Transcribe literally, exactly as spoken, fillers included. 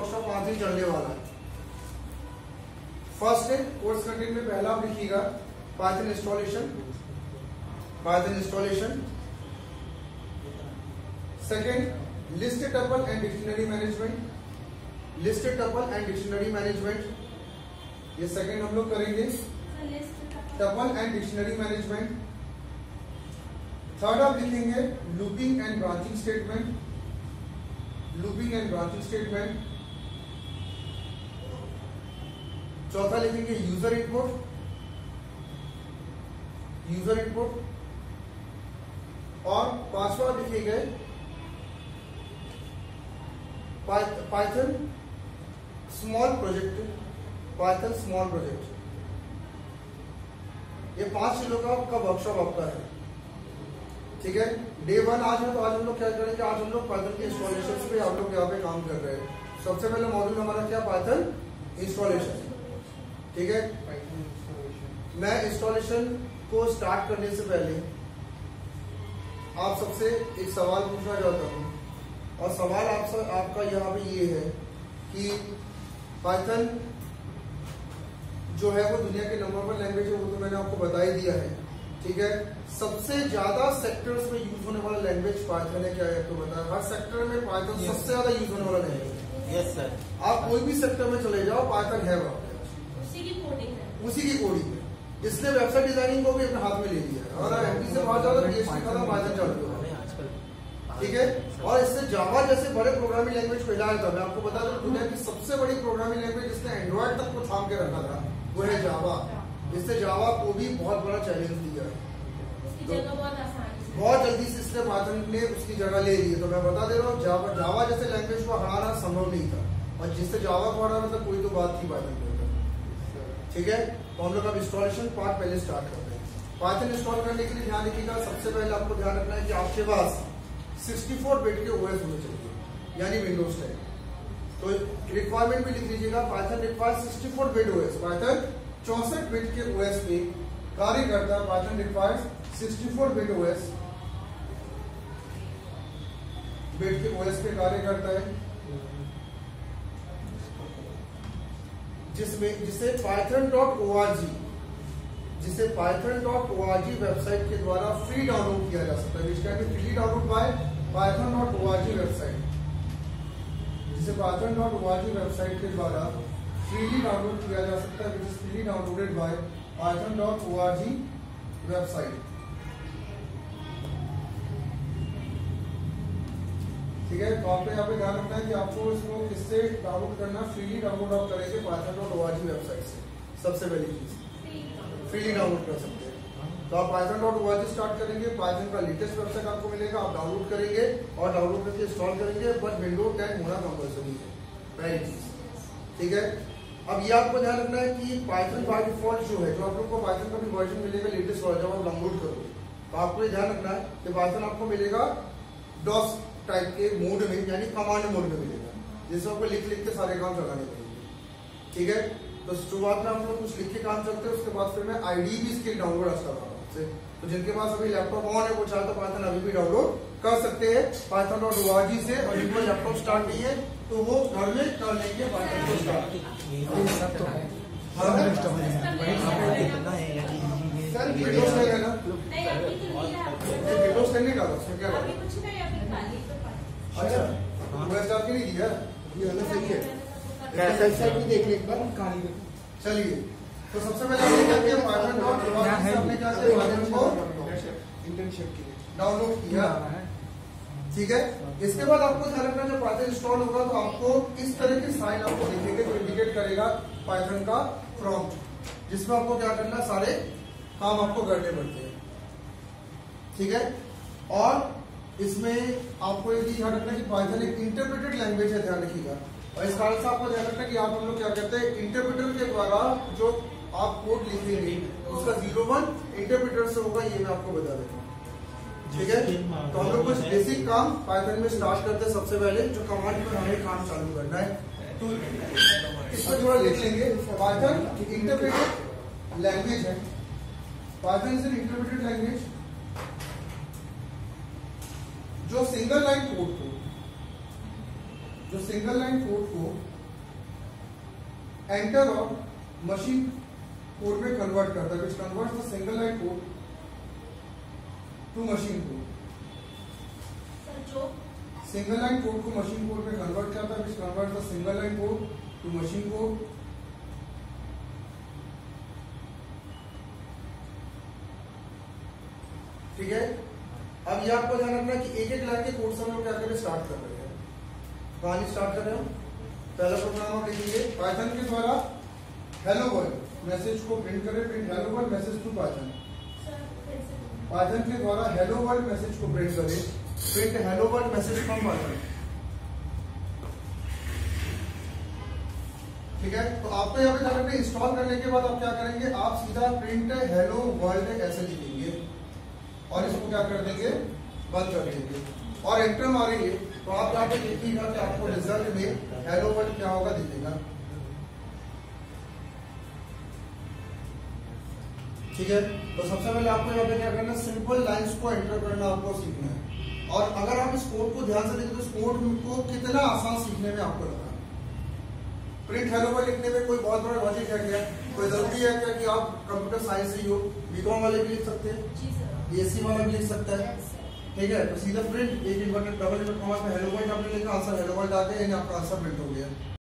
Workshop पांच दिन चलने वाला है। फर्स्ट है कोर्स कंटेंट में पहला आप लिखिएगा Python installation, Python installation. Second list tuple and dictionary management, list tuple and dictionary management, ये सेकेंड हम लोग करेंगे, tuple and dictionary management. Third आप लिखेंगे looping and branching statement, looping and branching statement. चौथा लिखेंगे यूजर इनपुट, यूजर इनपुट। और पांचवा लिखेंगे Python small project, Python small project. ये पांच चीजों का आपका वर्कशॉप आपका है, ठीक है। डे वन आज है, तो आज हम लोग क्या करेंगे, आज हम लोग पाइथन के इंस्टॉलेशन पे आप लोग यहाँ पे काम कर रहे हैं। सबसे पहले मॉड्यूल हमारा क्या, पाइथन इंस्टॉलेशन, ठीक है। मैं इंस्टॉलेशन को स्टार्ट करने से पहले आप सबसे एक सवाल पूछना चाहता हूँ, और सवाल आप आपका यहाँ पे ये है कि पाइथन जो है वो दुनिया के नंबर वन लैंग्वेज है, वो तो मैंने आपको बता ही दिया है, ठीक है। सबसे ज्यादा सेक्टर्स में यूज होने वाला लैंग्वेज पाइथन है, क्या है आपको बताया, हर सेक्टर में पाइथन सबसे ज्यादा यूज होने वाला लैंग्वेज है। यस सर, आप कोई भी सेक्टर में चले जाओ पाइथन है वहां पे, उसी की कोडिंग है, उसी की कोडिंग है। इसलिए वेबसाइट डिजाइनिंग को भी अपने हाथ में ले लिया है, और एमपी से बाहर जाओ तो पीएचपी खत्म, पाइथन चालू हो, ठीक है। और इससे जावा जैसे बड़े प्रोग्रामिंग लैंग्वेज को हिलाया था। मैं आपको बता दूं दुनिया की सबसे बड़ी प्रोग्रामिंग लैंग्वेज जिसने एंड्रॉइड तक को थाम के रखा था वो है जावा। इससे जावा को भी बहुत बड़ा चैलेंज दिया है, तो बहुत जल्दी से इसलिए पाइथन ने उसकी जगह ले ली है। तो मैं बता दे रहा हूँ जावा जावा जैसे लैंग्वेज को हराना संभव नहीं था, और जिससे जावा को हराना मतलब कोई तो बात थी पाइथन को, ठीक है। तो हम लोग अब इंस्टॉलेशन पार्ट पहले स्टार्ट करते हैं। पाइथन इंस्टॉल करने के लिए ध्यान रखिएगा, सबसे पहले आपको ध्यान रखना है कि आपके पास चौंसठ बिट के ओएस होने चाहिए, यानी विंडोज टेन। तो रिक्वायरमेंट भी लिख लीजिएगा, पाइथन रिक्वायर्स चौंसठ बिट ओएस, पाइथन चौसठ बिट के ओएस पे कार्य करता है। पाइथन रिक्वायर्स चौंसठ बिट ओएस, बिट के ओएस पे कार्य करता है, जिसमें जिसे Python dot O R G जिसे Python dot O R G website के द्वारा फ्री डाउनलोड किया जा सकता है, which can be free download by Python dot O R G website, जिसे Python dot O R G website के द्वारा फ्रीली डाउनलोड किया जा सकता है, which is freely downloaded by Python dot O R G website, ठीक है। तो आपको यहाँ पे ध्यान रखना है कि आपको इसको किससे डाउनलोड करना, फ्रीली डाउनलोड आप करेंगे Python dot O R G website से, सबसे पहली चीज फ्रीली डाउनलोड कर सकते हैं। तो आप Python dot O R G start करेंगे, पाइथन का लेटेस्ट वेबसाइट आपको मिलेगा, आप डाउनलोड करेंगे और डाउनलोड करके इंस्टॉल करेंगे, बट विंडोज टेन होना कंपल्सरी है, पहली चीज, ठीक है। अब ये आपको ध्यान रखना है कि पाइथन बाय डिफॉल्ट जो है, जो आप लोग को पाइथन का भी वर्जन मिलेगा लेटेस्ट वर्जन, जब आप डाउनलोड करोगे तो आपको ये ध्यान रखना है कि पाइथन आपको मिलेगा डॉस टाइप के मोड में, यानी कमांड मोड में मिलेगा, जिससे आपको लिख लिख के सारे काम चलाने पड़ेंगे, ठीक है। तो शुरुआत में आप लोग कुछ लिख के काम चलते हैं, उसके बाद फिर मैं आईडी भी इसके डाउनलोड आज कर रहा हूँ आपसे। तो जिनके पास अभी लैपटॉप ऑन है वो चाहे तो पाइथन अभी भी डाउनलोड कर सकते हैं Python dot O R G से, और जिनको लैपटॉप स्टार्ट नहीं है तो वो घर में कर लेंगे पाइथन को स्टार्ट। सर विंडोज टेन है ना, विंडोज टेन नहीं डाला उसमें क्या डाला, अच्छा वो स्टार्ट नहीं किया, ये वाला सही है, वेबसाइट भी देख ले एक बार। चलिए, तो सबसे पहले हमने क्या किया, Python dot O R G से हमने क्या किया, पाइथन को इंटर्नशिप के लिए डाउनलोड किया, ठीक है। इसके बाद आपको ध्यान रखना जब पाइथन इंस्टॉल होगा तो आपको इस तरह की साइन आपको दिखेंगे जो इंडिकेट करेगा पाइथन का प्रॉम्प्ट, जिसमें आपको क्या करना, सारे काम आपको करने पड़ते हैं, ठीक है। और इसमें आपको ये ध्यान रखना कि पाइथन एक इंटरप्रेटेड लैंग्वेज है, ध्यान रखिएगा। और इस कारण से आपको ध्यान रखना कि आप हम लोग क्या कहते हैं, इंटरप्रेटर के द्वारा जो आप कोड लिखेंगे उसका जीरो वन इंटरप्रेटर से होगा, ये मैं आपको बता देता हूँ, ठीक है। तो हम लोग कुछ बेसिक काम पाइथन में स्टार्ट करते हैं। सबसे पहले जो कमांड पर हमें काम चालू करना है, तो इसमें थोड़ा लिख लेंगे, पाइथन इंटरप्रेटेड लैंग्वेज है, Python is an interpreted language जो सिंगल लाइन कोड को जो सिंगल लाइन कोड को एंटर और मशीन कोड में कन्वर्ट करता है, which converts the single line code to machine code. जो सिंगल लाइन कोड को मशीन कोड में कन्वर्ट करता है, which converts the single line code to machine code. ठीक है, अब ये आपको ध्यान रखना है कि एक एक लाइन के कोड से हम लोग क्या करें, स्टार्ट कर रहे हैं। कहानी स्टार्ट कर रहे हो, पहला प्रोग्राम आप लिखेंगे पाइथन के द्वारा हेलो वर्ल्ड मैसेज को प्रिंट करें, print hello world message to Python. Python के द्वारा हेलो वर्ल्ड मैसेज को प्रिंट करें, print hello world message from Python. ठीक है, तो आपको यहाँ पे ध्यान रखना, इंस्टॉल करने के बाद आप क्या करेंगे, आप सीधा प्रिंट हेलो वर्ल्ड ऐसे लिखेंगे और इसको क्या कर देंगे, बंद कर देंगे और एंटर मारेंगे। तो आप यहाँ पे देखिएगा कि आपको रिजल्ट में हेलो वर्ल्ड क्या होगा दिखेगा। ठीक है, तो सबसे पहले आपको यहाँ पे क्या करना है, सिंपल लाइंस को एंटर करना आपको सीखना है। और अगर आप इस कोड को ध्यान से देखें तो इस कोड को कितना आसान सीखने में आपको लगा। प्रिंट हेलो वर्ल्ड लिखने में कोई बहुत बड़ा लॉजिक है क्या, कोई जरूरी है क्या कि आप कंप्यूटर साइंस से ही हो, बीकॉम वाले भी लिख सकते हैं, बीएससी वाला भी लिख सकता है। ठीक है, तो सीधा प्रिंट एक इन्वर्टेड डबल इन्वर्टेड कॉमा में हेलो वर्ल्ड आपने लिखा, आंसर हेलो वर्ल्ड आ गया, यानी आपका आंसर प्रिंट हो गया।